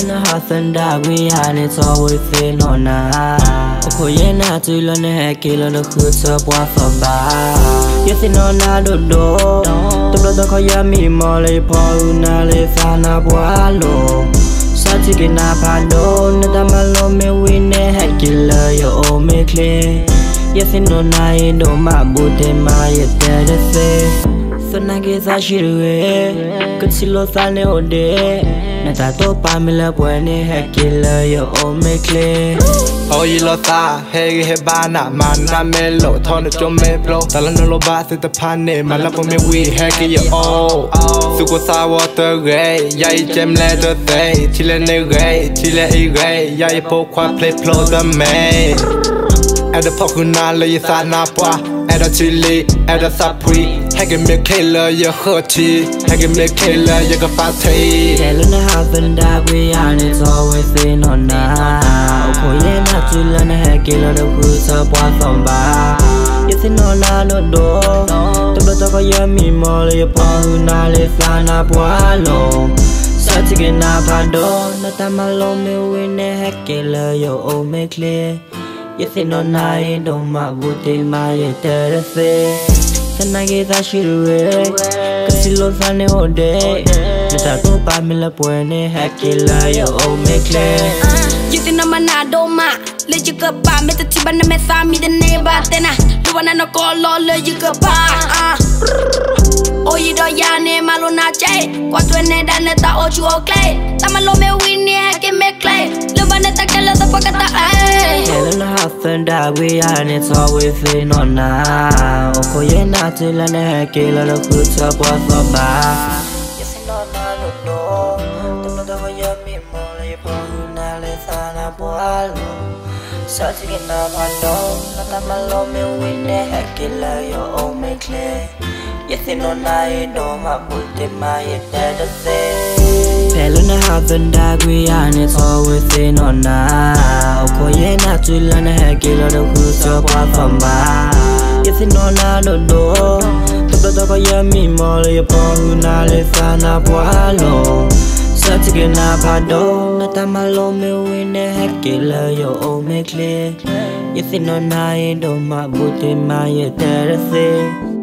na hasanda we are it's always in on na Koyena to learn a kilo the hoods up what for ba Yes in on na do To blow the koyami mole pauna le sana boalo Satigina pado Natamalo me win a head killer your me clear Yes in on I do my booty my dead say So na guess I should away Could see lost on all day Nata to Pamela when a head killer your me clear Oh, you lost hey, Hebana, man, I'm mellow, turn the jump me blow. Talano bass at the pane, my love for me, we hack it, oh. Sukosa water gray, yay, gem leather day, Chile gray, Chile gray, yay, poqua play flow the may. At the Pokuna, lay sana poa, at a chili, at a sapri, hacking me killer, your hurty, hacking me killer, your party. Helena happened that we are, it's always in on now. Koyena to learn a heck killer the hoods up what from ba. Yes in on no door. To the koyami mole your pauna le sana boalo. Satigin up a door, Natamalo me win a heck killer your me clear. Yes in on I don't my booty my terrace. And I get that shit away. Cause you lost on the whole day. Nata to Pamela Puene, hack killer, your me clear. You think I'm an adoma. Let you go by me, the Tiban and me, the neighbor. Then I wanna no call all you go by. Oh, you don't yane malona chay. What when they done it, oh, you okay. Tamalome winnie, I can make clay. Lubaneta Kala the Pocata. Helena happened that we are, and it's always in on now. Koyena to learn a heck killer, the hoods up what for ba. Yes, in on no. The blood of Yami Mole, Pona, Lesana Boalo. Searching in a window, Natamalo me win a heck killer, your me clear. Yes, in on I know my booty, my dead say. Helena happened that we are, and it's always in on now. Koyena to learn a heck killer, the hoods up what from ba. Yes, in on no door. The blood of Yami Mole, Pona, Lesana Boalo. Satigin up a door, Natamalo me win a heck killer, your me clear. Yes, in on I know my booty, my terrace.